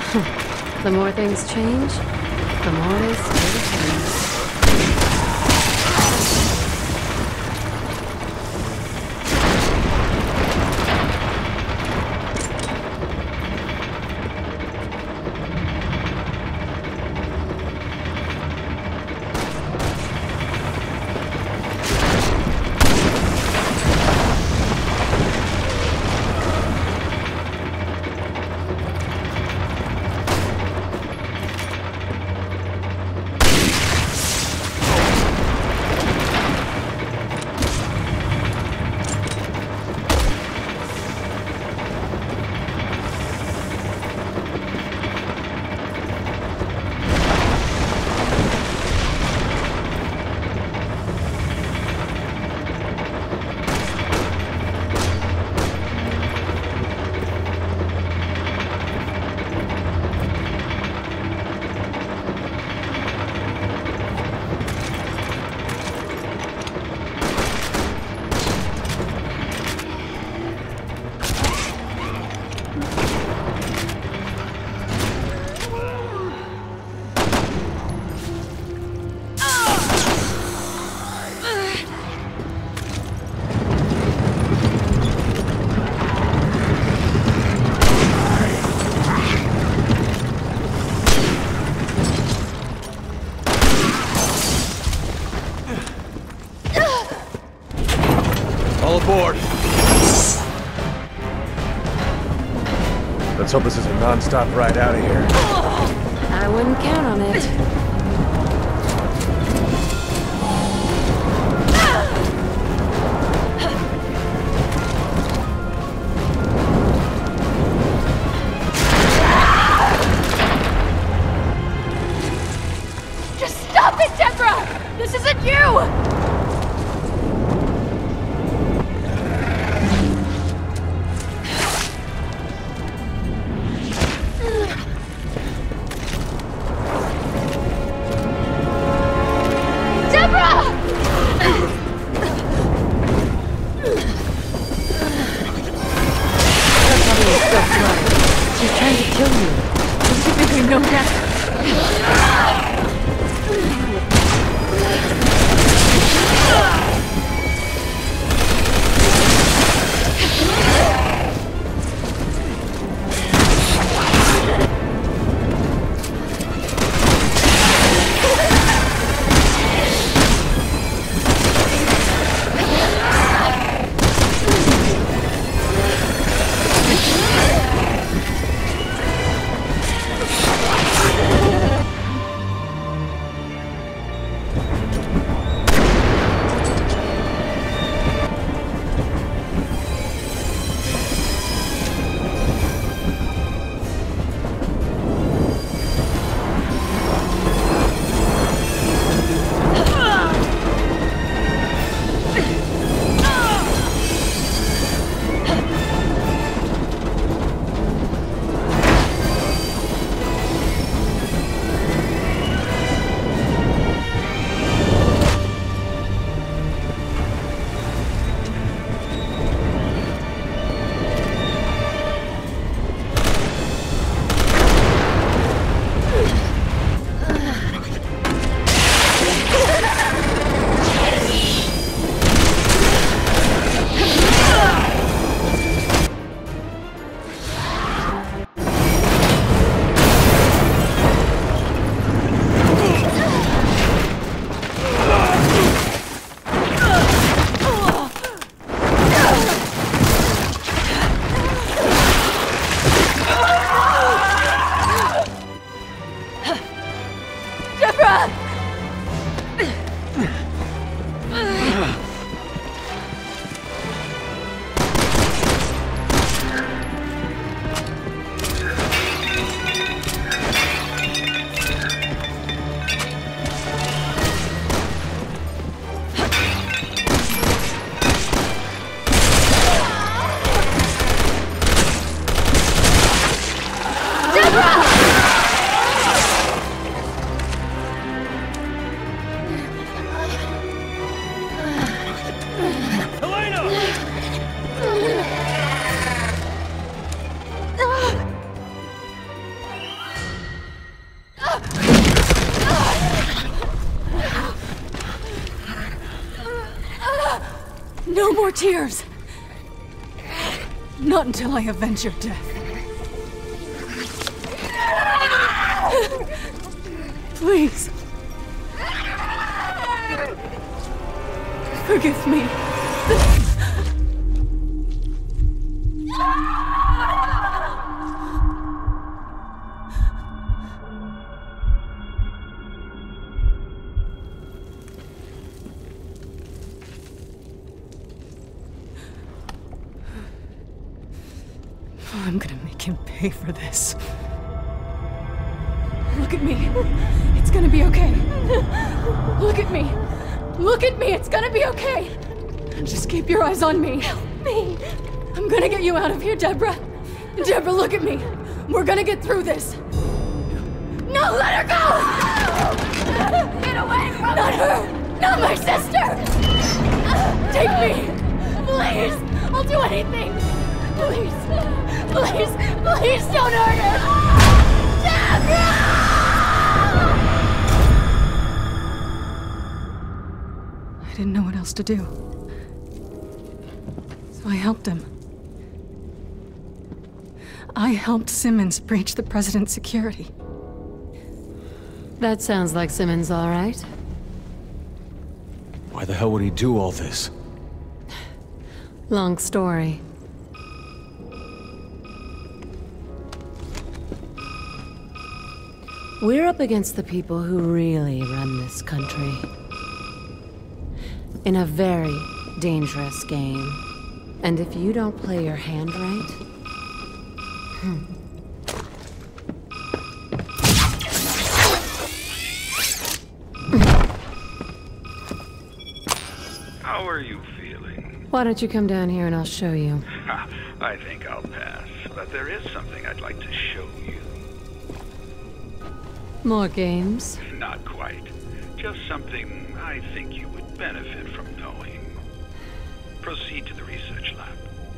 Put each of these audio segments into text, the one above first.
The more things change, the more they stay the same. Aboard. Let's hope this is a non-stop ride out of here. I wouldn't count on it. Just stop it, Deborah! This isn't you! No more tears! Not until I avenge your death. Please. Forgive me. I'm gonna make him pay for this. Look at me. It's gonna be okay. Look at me. Look at me. It's gonna be okay. Just keep your eyes on me. Help me. I'm gonna get you out of here, Deborah. Deborah, look at me. We're gonna get through this. No, let her go! Get away from Not her! Not my sister! Take me! Please! I'll do anything! Please! Please! Please don't hurt her! Deborah! I didn't know what else to do. So I helped him. I helped Simmons breach the president's security. That sounds like Simmons, all right. Why the hell would he do all this? Long story. We're up against the people who really run this country. In a very dangerous game. And if you don't play your hand right... How are you feeling? Why don't you come down here and I'll show you. I think I'll pass, but there is something I'd like to show you. More games? Not quite. Just something I think you would benefit from knowing. Proceed to the research lab.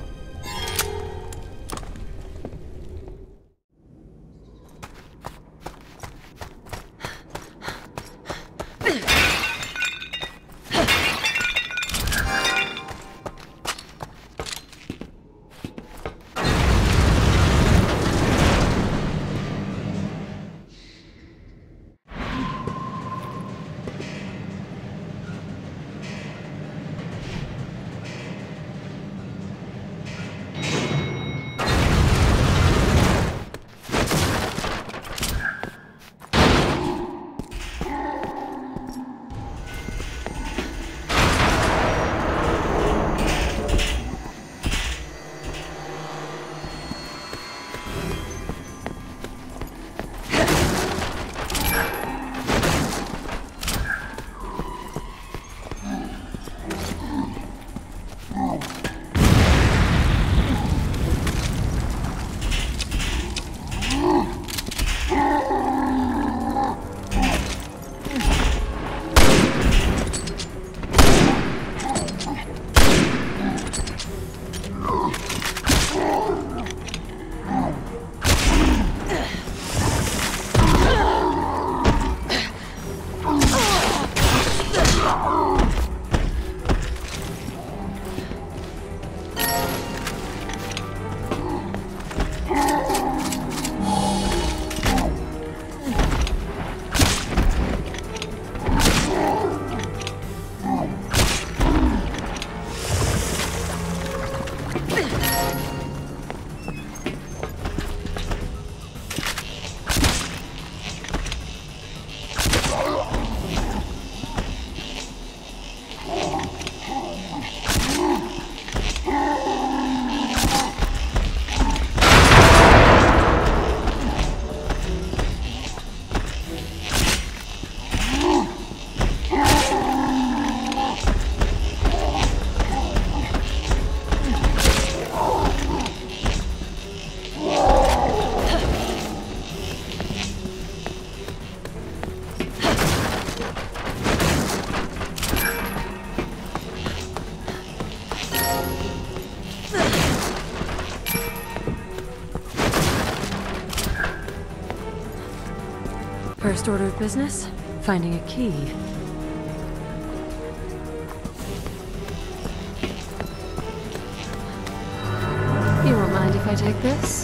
First order of business? Finding a key. I take this?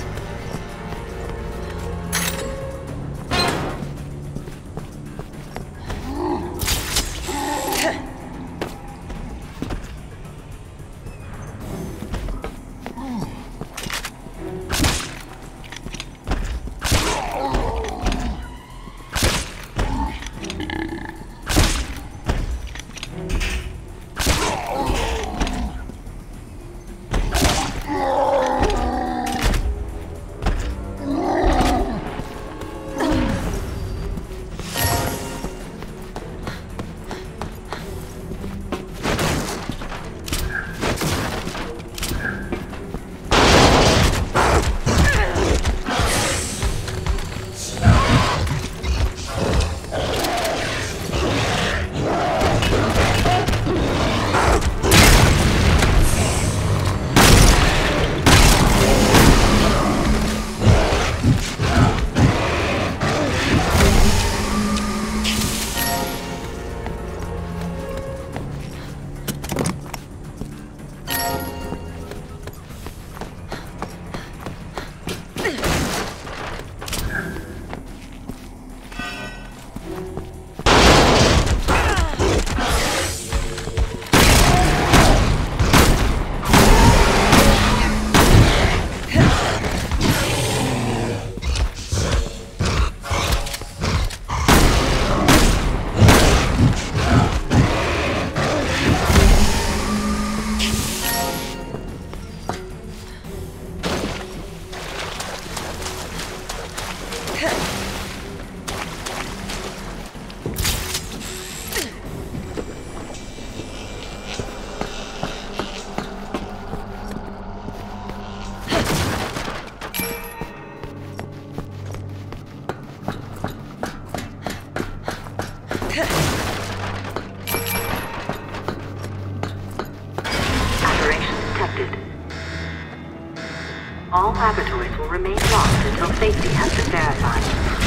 All laboratories will remain locked until safety has been verified.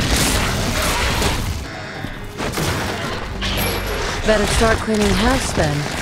Better start cleaning house then.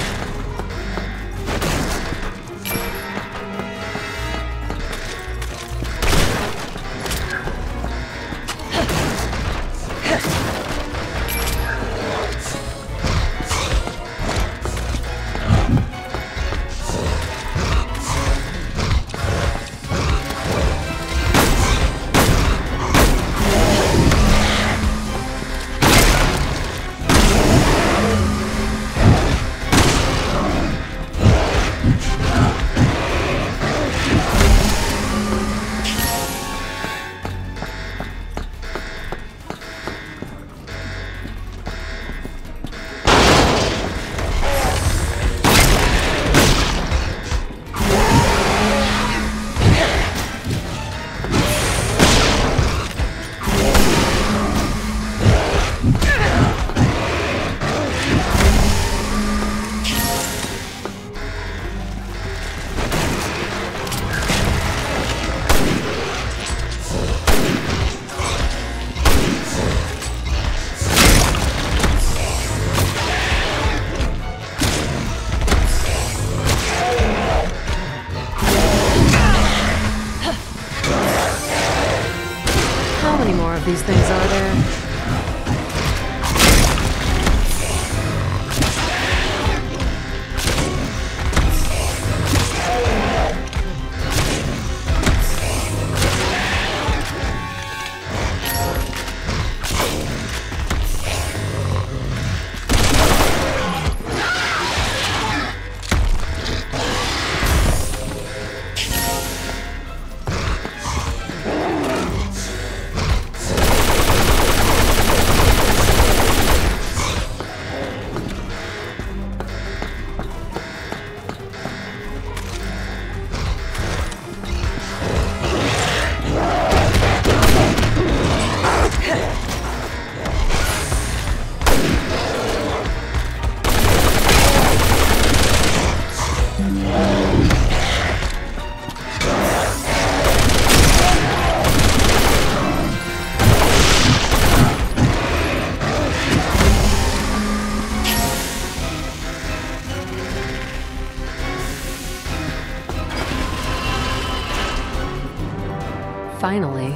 These things are there. Finally.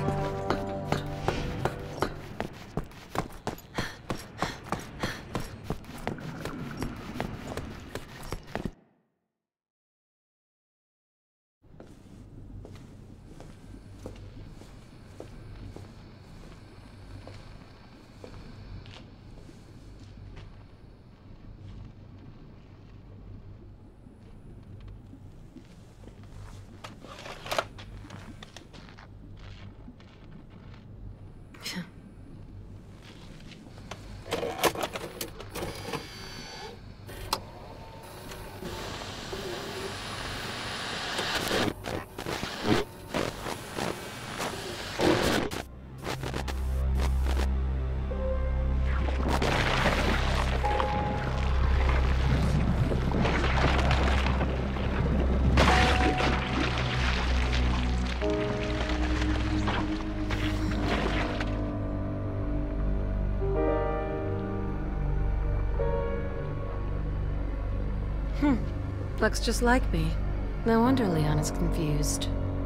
Looks just like me. No wonder Leon is confused.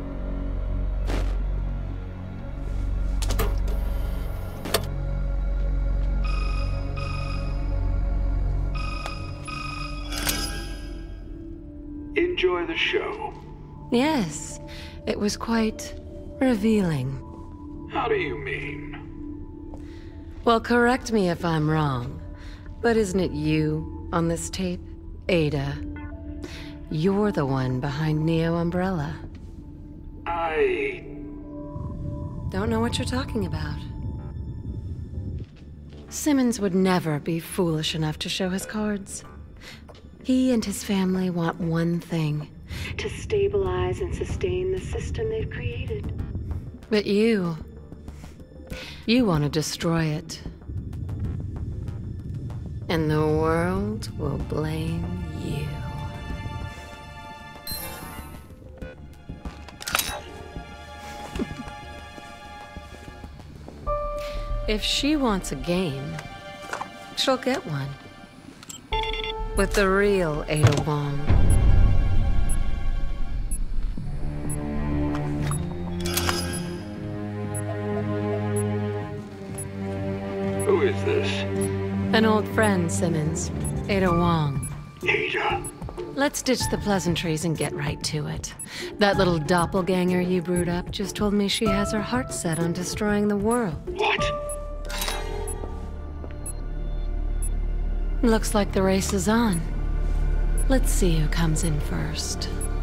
Enjoy the show. Yes, it was quite revealing. How do you mean? Well, correct me if I'm wrong, but isn't it you on this tape, Ada? You're the one behind Neo Umbrella. I Don't know what you're talking about. Simmons would never be foolish enough to show his cards. He and his family want one thing: to stabilize and sustain the system they've created. But you want to destroy it. And the world will blame you. If she wants a game, she'll get one. With the real Ada Wong. Who is this? An old friend, Simmons. Ada Wong. Ada. Let's ditch the pleasantries and get right to it. That little doppelganger you brewed up just told me she has her heart set on destroying the world. What? Looks like the race is on. Let's see who comes in first.